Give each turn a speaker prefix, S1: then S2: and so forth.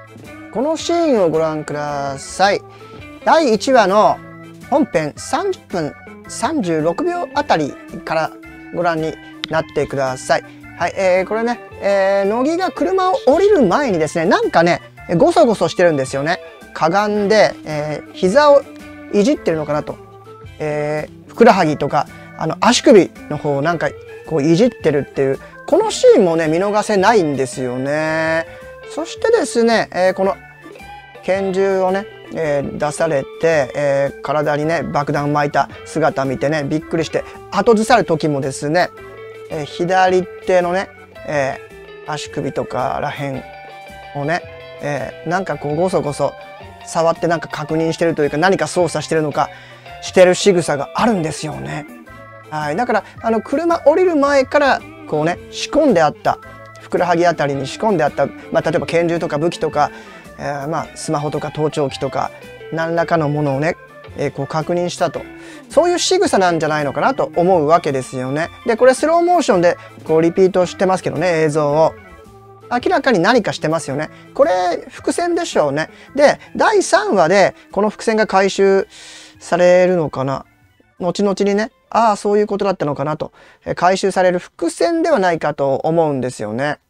S1: このシーンをご覧ください。第1話の本編30分36秒あたりからご覧になってください。はい、これね、乃木が車を降りる前にですね、なんかね、ごそごそしてるんですよね。かがんで、膝をいじってるのかなと。ふくらはぎとか、足首の方をなんかこういじってるっていう、このシーンもね、見逃せないんですよね。そしてですね、この拳銃をね、出されて、体にね爆弾巻いた姿見てねびっくりして後ずさる時もですね、左手のね、足首とからへんをね、なんかこうごそごそ触ってなんか確認してるというか何か操作してるのかしてる仕草があるんですよね。はい、だから車降りる前からこうね仕込んであったふくらはぎあたりに仕込んであった、例えば拳銃とか武器とか、スマホとか盗聴器とか何らかのものをね、こう確認したと、そういう仕草なんじゃないのかなと思うわけですよね。でこれスローモーションでこうリピートしてますけどね、映像を明らかに何かしてますよね。これ伏線でしょうね。で第3話でこの伏線が回収されるのかな、後々にね、ああそういうことだったのかなと回収される伏線ではないかと思うんですよね。